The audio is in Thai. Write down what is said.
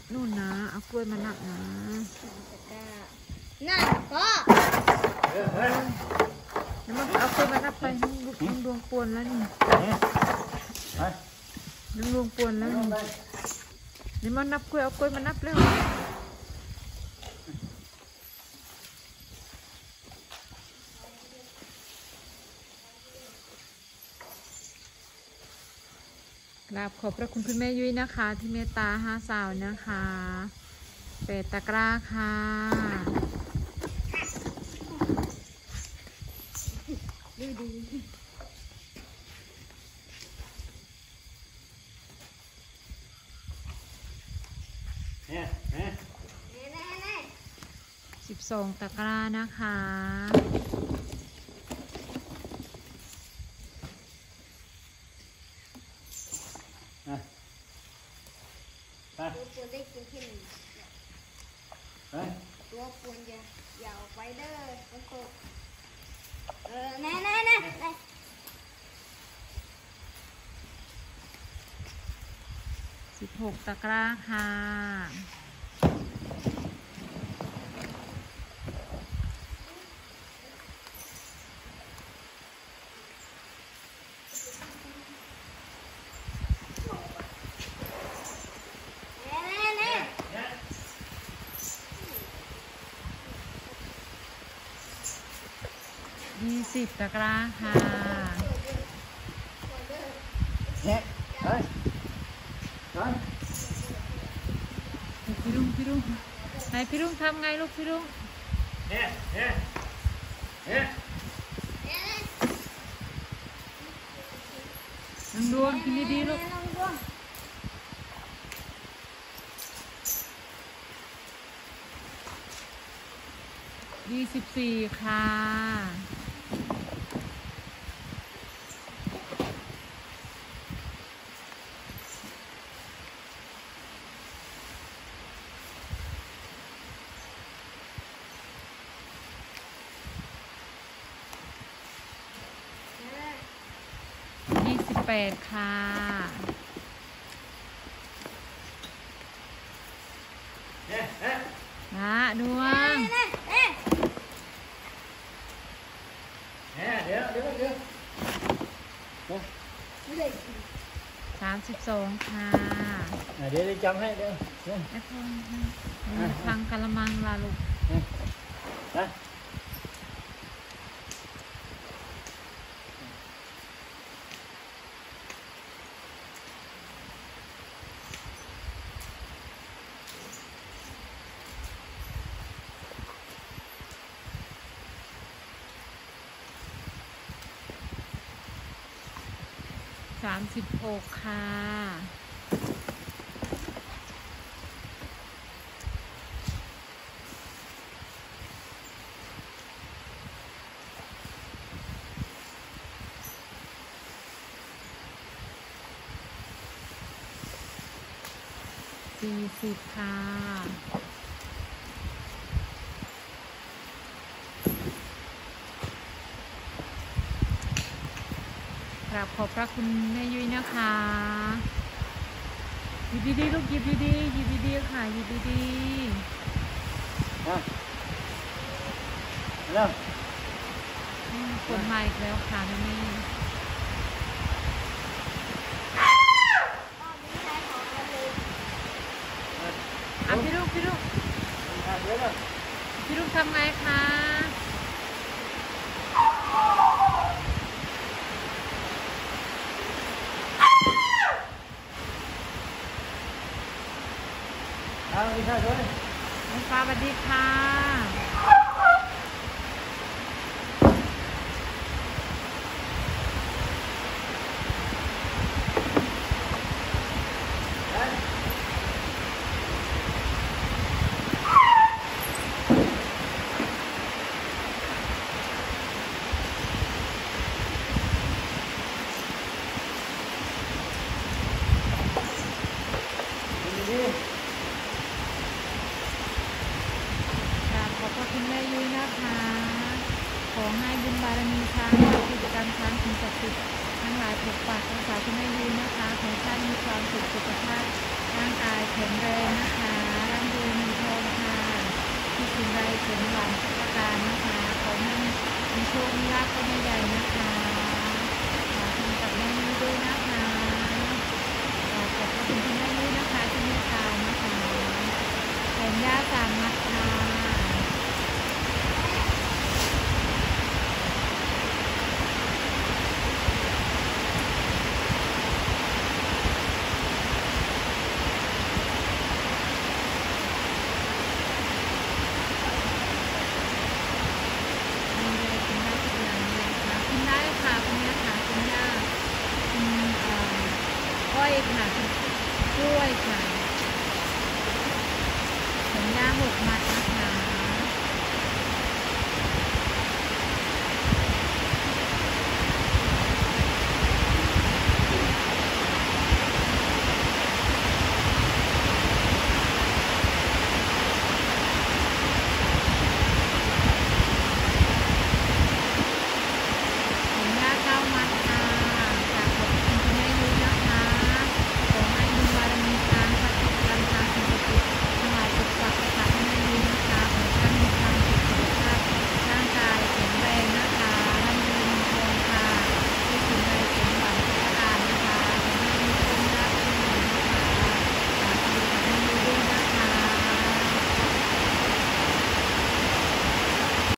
นู่นนะเอากล้วยมานับนะนั่นพ่อเดี๋ยวมันเอากล้วยมานับไปลุงดวงปวนแล้วนี่ลุงดวงปวนแล้วนี่เดี๋ยวมันนับกล้วยเอากล้วยมานับแล้วกราบขอบพระคุณคุณแม่ยุ้ยนะคะที่เมตตา5 สาวนะคะเป็ดตะกร้าค่ะดูดี12 ตะกร้านะคะตัวปูนได้กินแค่1ตัวปูนอย่าออกไปเด้อมันตกแน่ 16 ตะกร้าค่ะ20 ตะกร้าค่ะพี่รุ่งไหนพี่รุ่งทำไงลูกพี่รุ่งน้องดวงกินดีๆลูก24 ค่ะ28 ค่ะนะดวง32 ค่ะเดี๋ยวจำให้เดี๋ยวทางกะละมังล่ะลูก36 ค่ะ40 ค่ะกราบขอบพระคุณแม่ยุ้ยนะคะหยิบดีๆลูกหยิบดีๆค่ะหยิบดีๆแล้วคนมาอีกแล้วค่ะแม่พี่ลูกทำไงคะไม่ใช่ด้วยน้องฟ้าสวัสดีค่ะคุณแม่ยุ้ยนะคะขอให้บุญบารมีช้างกิจกรรมช้างสิ่งศักดิ์สิทธิ์ทั้งหลายปกปักรักษาคุณแม่ยุ้ยนะคะขอให้ท่านมีความสุขสุขภาพร่างกายแข็งแรงนะคะนหวานทุกประการนะคะขอให้มีโชคมีลาภก้อนใหญ่ๆนะคะขอคุณกับแม่ยุ้ยด้วยนะคะขอบคุณคุณแม่ยุ้ยนะคะที่เมตตานะคะแถมย่า3 มัดค่ะคุณได้ค่ะคุณย่าค่ะคุณย่าคุณอ้อยค่ะคุณกล้วยค่ะแถมย่า6 มัดนะ